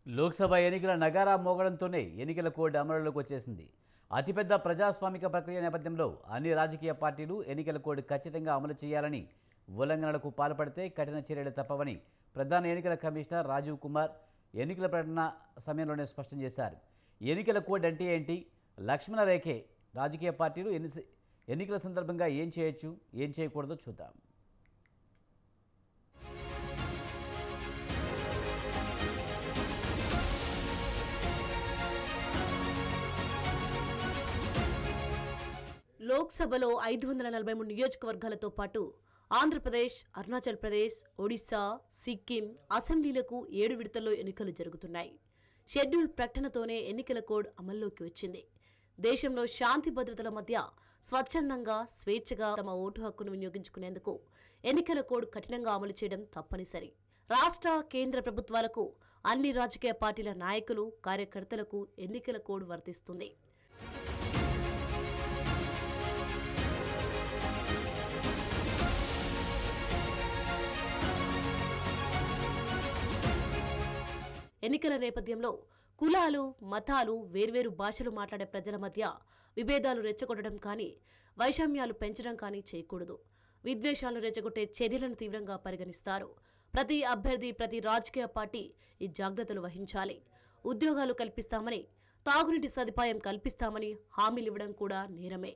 లోక్సభ ఎన్నికల నగారా మోగడంతోనే ఎన్నికల కోడ్ అమలులోకి వచ్చేసింది. అతిపెద్ద ప్రజాస్వామిక ప్రక్రియ నేపథ్యంలో అన్ని రాజకీయ పార్టీలు ఎన్నికల కోడ్ ఖచ్చితంగా అమలు చేయాలని, ఉల్లంఘనలకు పాల్పడితే కఠిన చర్యలు తప్పవని ప్రధాన ఎన్నికల కమిషనర్ రాజీవ్ కుమార్ ఎన్నికల ప్రకటన సమయంలోనే స్పష్టం చేశారు. ఎన్నికల కోడ్ అంటే ఏంటి, లక్ష్మణ రేఖే రాజకీయ పార్టీలు ఎన్నికల సందర్భంగా ఏం చేయొచ్చు, ఏం చేయకూడదో చూద్దాం. లోక్సభలో 543 నియోజకవర్గాలతో పాటు ఆంధ్రప్రదేశ్, అరుణాచల్ ప్రదేశ్, ఒడిశా, సిక్కిం అసెంబ్లీలకు 7 విడతల్లో ఎన్నికలు జరుగుతున్నాయి. షెడ్యూల్ ప్రకటనతోనే ఎన్నికల కోడ్ అమల్లోకి వచ్చింది. దేశంలో శాంతి భద్రతల మధ్య స్వచ్ఛందంగా, స్వేచ్ఛగా తమ ఓటు హక్కును వినియోగించుకునేందుకు ఎన్నికల కోడ్ కఠినంగా అమలు చేయడం తప్పనిసరి. రాష్ట్ర, కేంద్ర ప్రభుత్వాలకు, అన్ని రాజకీయ పార్టీల నాయకులు, కార్యకర్తలకు ఎన్నికల కోడ్ వర్తిస్తుంది. ఎన్నికల నేపథ్యంలో కులాలు, మతాలు, వేర్వేరు భాషలు మాట్లాడే ప్రజల మధ్య విభేదాలు రెచ్చగొట్టడం కానీ, వైషమ్యాలు పెంచడం కానీ చేయకూడదు. విద్వేషాలను రెచ్చగొట్టే చర్యలను తీవ్రంగా పరిగణిస్తారు. ప్రతి అభ్యర్థి, ప్రతి రాజకీయ పార్టీ ఈ జాగ్రత్తలు వహించాలి. ఉద్యోగాలు కల్పిస్తామని, తాగునీటి సదుపాయం కల్పిస్తామని హామీలు ఇవ్వడం కూడా నేరమే.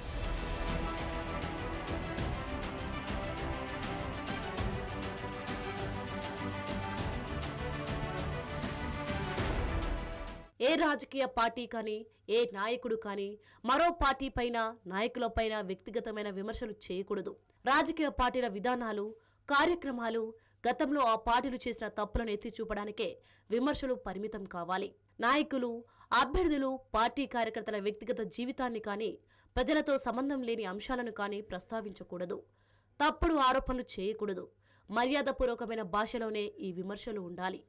ఏ రాజకీయ పార్టీ కానీ, ఏ నాయకుడు కానీ మరో పార్టీ పైన, నాయకులపైన వ్యక్తిగతమైన విమర్శలు చేయకూడదు. రాజకీయ పార్టీల విధానాలు, కార్యక్రమాలు, గతంలో ఆ పార్టీలు చేసిన తప్పులను ఎత్తి చూపడానికే విమర్శలు పరిమితం కావాలి. నాయకులు, అభ్యర్థులు, పార్టీ కార్యకర్తల వ్యక్తిగత జీవితాన్ని కానీ, ప్రజలతో సంబంధం లేని అంశాలను కానీ ప్రస్తావించకూడదు. తప్పుడు ఆరోపణలు చేయకూడదు. మర్యాదపూర్వకమైన భాషలోనే ఈ విమర్శలు ఉండాలి.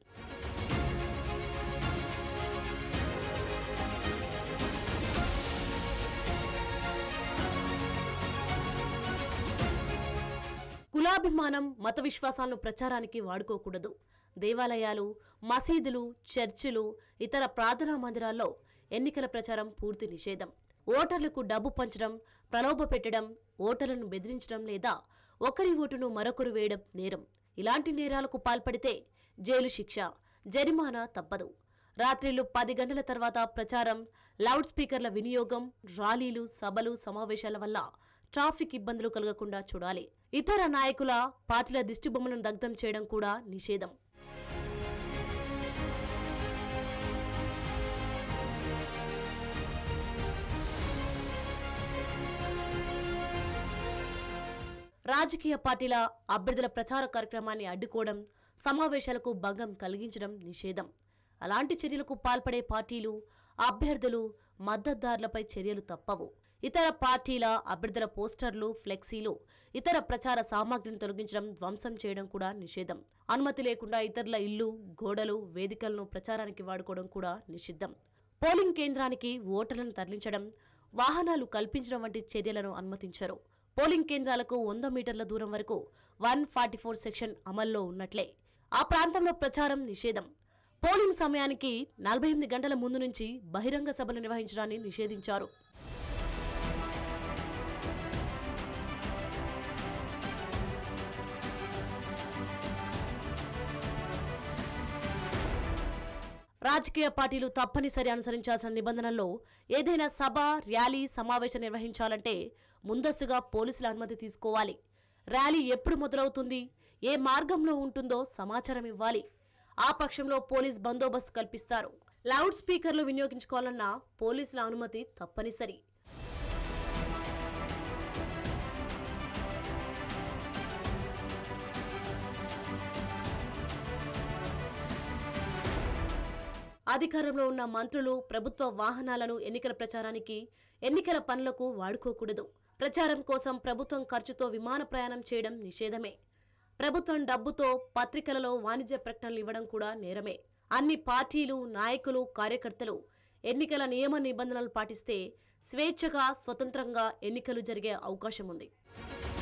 కులాభిమానం, మత విశ్వాసాలను ప్రచారానికి వాడుకోకూడదు. దేవాలయాలు, మసీదులు, చర్చిలు, ఇతర ప్రార్థనా మందిరాల్లో ఎన్నికల ప్రచారం పూర్తి నిషేధం. ఓటర్లకు డబ్బు పంచడం, ప్రలోభ పెట్టడం, ఓటర్లను బెదిరించడం లేదా ఒకరి ఓటును మరొకరు వేయడం నేరం. ఇలాంటి నేరాలకు పాల్పడితే జైలు శిక్ష, జరిమానా తప్పదు. రాత్రిళ్లు 10 గంటల తర్వాత ప్రచారం, లౌడ్ స్పీకర్ల వినియోగం, ర్యాలీలు, సభలు, సమావేశాల వల్ల ట్రాఫిక్ ఇబ్బందులు కలగకుండా చూడాలి. ఇతర నాయకుల, పార్టీల దిష్టిబొమ్మలను దగ్ధం చేయడం కూడా నిషేధం. రాజకీయ పార్టీల అభ్యర్థుల ప్రచార కార్యక్రమాన్ని అడ్డుకోవడం, సమావేశాలకు భంగం కలిగించడం నిషేధం. అలాంటి చర్యలకు పాల్పడే పార్టీలు, అభ్యర్థులు, మద్దతుదారులపై చర్యలు తప్పవు. ఇతర పార్టీల అభ్యర్థుల పోస్టర్లు, ఫ్లెక్సీలు, ఇతర ప్రచార సామాగ్రిని తొలగించడం, ధ్వంసం చేయడం కూడా నిషేధం. అనుమతి లేకుండా ఇతరుల ఇల్లు, గోడలు, వేదికలను ప్రచారానికి వాడుకోవడం కూడా నిషిద్ధం. పోలింగ్ కేంద్రానికి ఓటర్లను తరలించడం, వాహనాలు కల్పించడం వంటి చర్యలను అనుమతించరు. పోలింగ్ కేంద్రాలకు 100 మీటర్ల దూరం వరకు 144 సెక్షన్ అమల్లో ఉన్నట్లే ఆ ప్రాంతంలో ప్రచారం నిషేధం. పోలింగ్ సమయానికి 48 గంటల ముందు నుంచి బహిరంగ సభలు నిర్వహించడాన్ని నిషేధించారు. రాజకీయ పార్టీలు తప్పనిసరి అనుసరించాల్సిన నిబంధనల్లో ఏదైనా సభ, ర్యాలీ, సమావేశం నిర్వహించాలంటే ముందస్తుగా పోలీసుల అనుమతి తీసుకోవాలి. ర్యాలీ ఎప్పుడు మొదలవుతుంది, ఏ మార్గంలో ఉంటుందో సమాచారం ఇవ్వాలి. ఆ పక్షంలో పోలీస్ బందోబస్తు కల్పిస్తారు. లౌడ్ స్పీకర్లు వినియోగించుకోవాలన్నా పోలీసుల అనుమతి తప్పనిసరి. అధికారంలో ఉన్న మంత్రులు, ప్రభుత్వ వాహనాలను ఎన్నికల ప్రచారానికి, ఎన్నికల పనులకు వాడుకోకూడదు. ప్రచారం కోసం ప్రభుత్వం ఖర్చుతో విమాన ప్రయాణం చేయడం నిషేధమే. ప్రభుత్వం డబ్బుతో పత్రికలలో వాణిజ్య ప్రకటనలు ఇవ్వడం కూడా నేరమే. అన్ని పార్టీలు, నాయకులు, కార్యకర్తలు ఎన్నికల నియమ నిబంధనలు పాటిస్తే స్వేచ్ఛగా, స్వతంత్రంగా ఎన్నికలు జరిగే అవకాశం ఉంది.